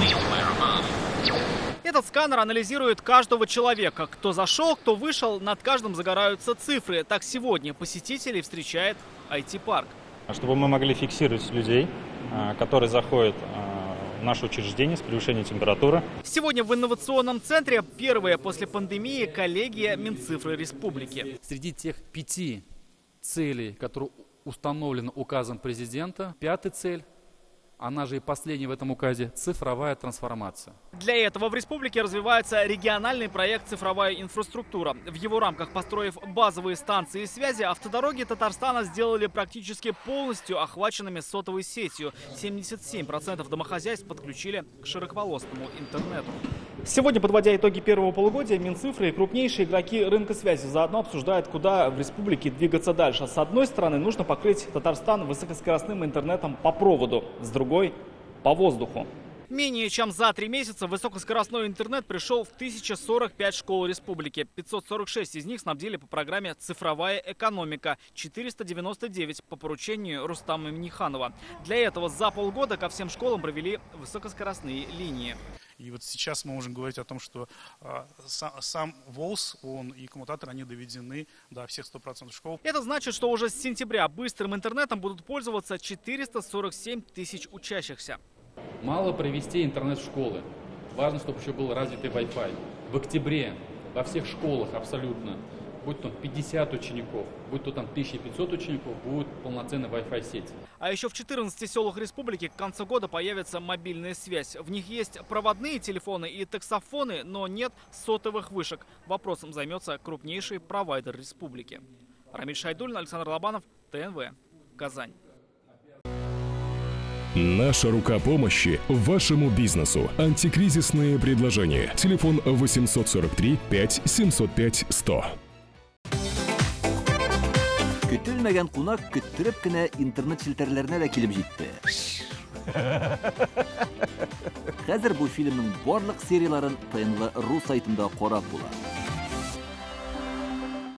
Этот сканер анализирует каждого человека. Кто зашел, кто вышел, над каждым загораются цифры. Так сегодня посетителей встречает IT-парк. Чтобы мы могли фиксировать людей, которые заходят в наше учреждение с превышением температуры. Сегодня в инновационном центре первая после пандемии коллегия Минцифры Республики. Среди тех 5 целей, которые установлены указом президента, 5-я цель, она же и последняя в этом указе, цифровая трансформация. Для этого в республике развивается региональный проект «Цифровая инфраструктура». В его рамках, построив базовые станции связи, автодороги Татарстана сделали практически полностью охваченными сотовой сетью. 77% домохозяйств подключили к широкополосному интернету. Сегодня, подводя итоги первого полугодия, Минцифры и крупнейшие игроки рынка связи заодно обсуждают, куда в республике двигаться дальше. С одной стороны, нужно покрыть Татарстан высокоскоростным интернетом по проводу, с другой – по воздуху. Менее чем за 3 месяца высокоскоростной интернет пришел в 1045 школ республики. 546 из них снабдили по программе «Цифровая экономика», 499 по поручению Рустама Минниханова. Для этого за полгода ко всем школам провели высокоскоростные линии. И вот сейчас мы можем говорить о том, что сам ВОЛС, он и коммутатор, они доведены до всех 100% школ. Это значит, что уже с сентября быстрым интернетом будут пользоваться 447 тысяч учащихся. Мало провести интернет в школы. Важно, чтобы еще был развитый Wi-Fi. В октябре во всех школах абсолютно, будь то 50 учеников, будь то там 1500 учеников, будет полноценная Wi-Fi сеть. А еще в 14 селах республики к концу года появится мобильная связь. В них есть проводные телефоны и таксофоны, но нет сотовых вышек. Вопросом займется крупнейший провайдер республики. Рамиль Шайдуллин, Александр Лобанов, ТНВ, Казань. Наша рука помощи вашему бизнесу. Антикризисные предложения. Телефон 843 5 705 100. Көтелмәгән кунак көттөреп кенә интернет челтәрләренә дә килеп җитте. Хәзер бу фильмның барлык серияларын ТНВ.ру сайтында карап була.